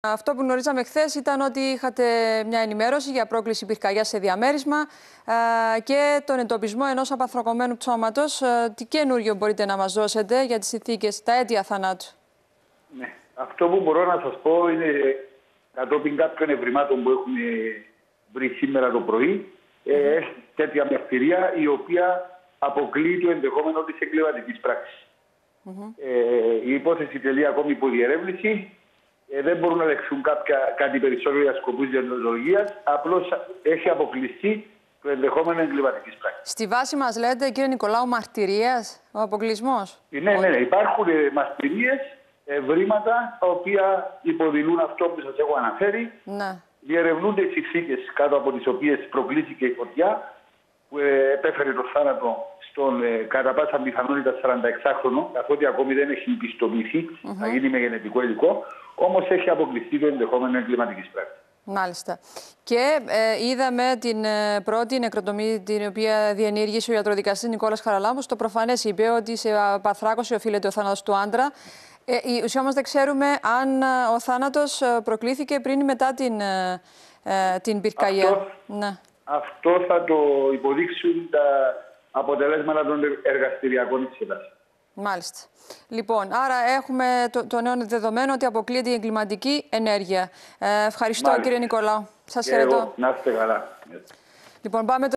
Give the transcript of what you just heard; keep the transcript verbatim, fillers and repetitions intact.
Αυτό που γνωρίζαμε χθες ήταν ότι είχατε μια ενημέρωση για πρόκληση πυρκαγιάς σε διαμέρισμα και τον εντοπισμό ενός απανθρακωμένου πτώματος. Τι καινούριο μπορείτε να μας δώσετε για τις συνθήκες, τα αίτια θανάτου? Ναι. Αυτό που μπορώ να σας πω είναι κατόπιν κάποιων ευρημάτων που έχουν βρει σήμερα το πρωί, mm-hmm. ε, τέτοια μαρτυρία η οποία αποκλείει το ενδεχόμενο της εγκληματικής πράξης. Mm-hmm. Ε, η υπόθεση τελεί ακόμη υπό διερεύνηση. Ε, δεν μπορούν να λεξούν κάποια, κάτι περισσότερο για σκοπούς διοντολογίας. Απλώς έχει αποκλειστεί το ενδεχόμενο εγκληματικής πράξης. Στη βάση μας λέτε, κύριε Νικολάου, μαρτυρίας, ο αποκλεισμός? Ναι, ναι, ναι. Υπάρχουν μαρτυρίες, ευρήματα, τα οποία υποδηλούν αυτό που σας έχω αναφέρει. Ναι. Διερευνούνται οι συνθήκες κάτω από τις οποίες προκλήθηκε η φωτιά, που ε, επέφερε το θάνατο στον ε, κατά πάσα πιθανότητα σαρανταεξάχρονο, καθότι ακόμη δεν έχει πιστοποιηθεί, mm-hmm. θα γίνει με γενετικό υλικό, όμως έχει αποκλειστεί το ενδεχόμενο εγκληματικής πράξης. Μάλιστα. Και ε, είδαμε την ε, πρώτη νεκροτομή την οποία διενήργησε ο ιατροδικαστής Νικόλας Χαραλάμπους. Το προφανές είπε ότι σε απανθράκωση οφείλεται ο θάνατος του άντρα. Ε, η ουσία όμως δεν ξέρουμε αν ε, ο θάνατος προκλήθηκε πριν ή μετά την, ε, ε, την πυρκαγιά. Αυτό, ναι. αυτό θα το υποδείξουν τα αποτελέσματα των εργαστηριακών εξετάσεων. Μάλιστα. Λοιπόν, άρα έχουμε το, το νέο δεδομένο ότι αποκλείεται η εγκληματική ενέργεια. Ε, ευχαριστώ, Μάλιστα. κύριε Νικολάου. Σας χαιρετώ. Να είστε καλά. Λοιπόν, πάμε